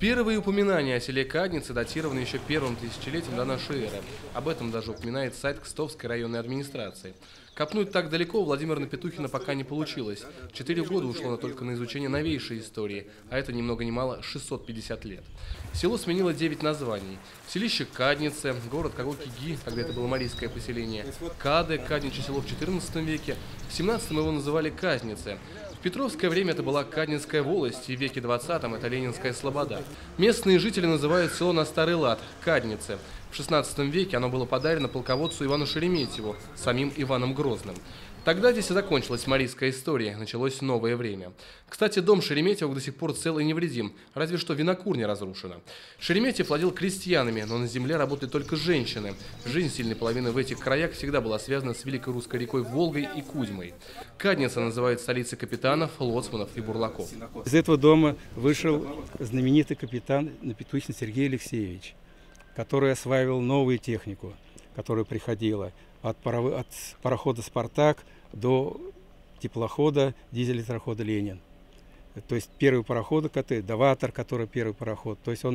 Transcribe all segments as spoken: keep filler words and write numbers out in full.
Первые упоминания о селе Кадницы датированы еще первым тысячелетием до нашей эры. Об этом даже упоминает сайт Кстовской районной администрации. Копнуть так далеко у Владимира Петухина пока не получилось. Четыре года ушло на только на изучение новейшей истории, а это ни много ни мало шестьсот пятьдесят лет. Село сменило девять названий. Селище Кадницы, город Кагокиги, когда это было марийское поселение, Кады, Кадничье село в четырнадцатом веке, в семнадцатом его называли Казницы. В Петровское время это была Каднинская волость, и в веке двадцатом это Ленинская слобода. Местные жители называют село на старый лад – Кадницы. В шестнадцатом веке оно было подарено полководцу Ивану Шереметьеву, самим Иваном Грозным. Тогда здесь и закончилась марийская история, началось новое время. Кстати, дом Шереметьевых до сих пор цел и невредим, разве что винокурня разрушена. Шереметьев владел крестьянами, но на земле работали только женщины. Жизнь сильной половины в этих краях всегда была связана с великой русской рекой Волгой и Кузьмой. Кадница называют столицей капитанов, лоцманов и бурлаков. Из этого дома вышел знаменитый капитан Петухин Сергей Алексеевич, который осваивал новую технику, которая приходила от, паров... от парохода «Спартак» до теплохода, дизель-электрохода «Ленин». То есть первый пароход, «Даватор», который первый пароход. То есть он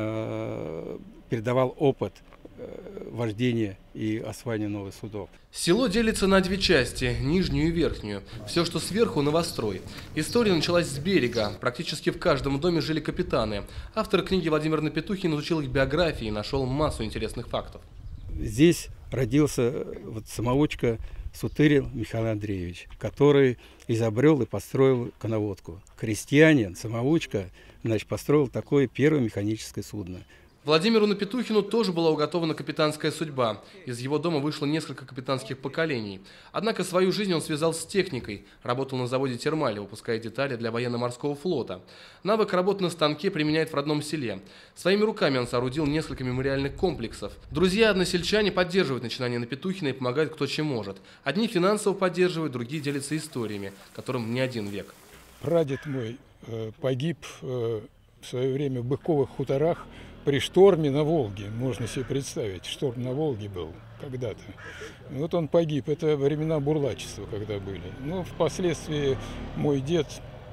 э, передавал опыт э, вождения и освоения новых судов. Село делится на две части – нижнюю и верхнюю. Все, что сверху – новострой. История началась с берега. Практически в каждом доме жили капитаны. Автор книги Владимир Петухин изучил их биографии и нашел массу интересных фактов. Здесь родился вот самоучка Сутырин Михаил Андреевич, который изобрел и построил коноводку. Крестьянин, самоучка, значит, построил такое первое механическое судно. Владимиру Петухину тоже была уготована капитанская судьба. Из его дома вышло несколько капитанских поколений. Однако свою жизнь он связал с техникой. Работал на заводе «Термали», выпуская детали для военно-морского флота. Навык работы на станке применяет в родном селе. Своими руками он соорудил несколько мемориальных комплексов. Друзья-односельчане поддерживают начинания Петухина и помогают кто чем может. Одни финансово поддерживают, другие делятся историями, которым не один век. Прадед мой э, погиб э, в свое время в Быковых хуторах при шторме на Волге. Можно себе представить, шторм на Волге был когда-то. Вот он погиб. Это времена бурлачества, когда были. Но впоследствии мой дед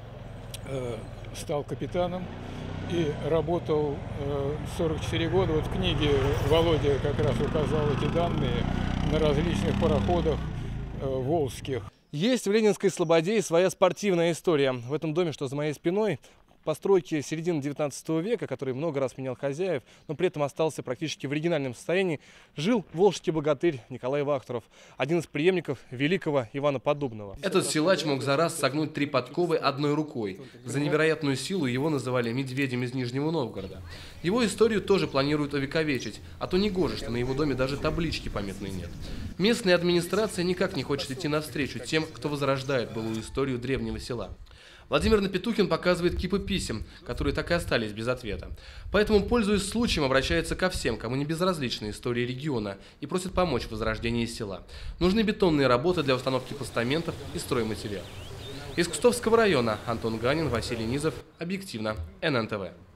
э, стал капитаном и работал э, сорок четыре года. Вот в книге Володя как раз указал эти данные на различных пароходах э, волжских. Есть в Ленинской слободе и своя спортивная история. В этом доме, что за моей спиной, постройки середины девятнадцатого века, который много раз менял хозяев, но при этом остался практически в оригинальном состоянии, жил волжский богатырь Николай Вахтеров, один из преемников великого Ивана Поддубного. Этот силач мог за раз согнуть три подковы одной рукой. За невероятную силу его называли медведем из Нижнего Новгорода. Его историю тоже планируют увековечить, а то негоже, что на его доме даже таблички памятной нет. Местная администрация никак не хочет идти навстречу тем, кто возрождает былую историю древнего села. Владимир Петухин показывает кипы писем, которые так и остались без ответа. Поэтому, пользуясь случаем, обращается ко всем, кому не безразлична история региона, и просит помочь в возрождении села. Нужны бетонные работы для установки постаментов и стройматериалов. Из Кстовского района Антон Ганин, Василий Низов. Объективно. эн эн тэ вэ.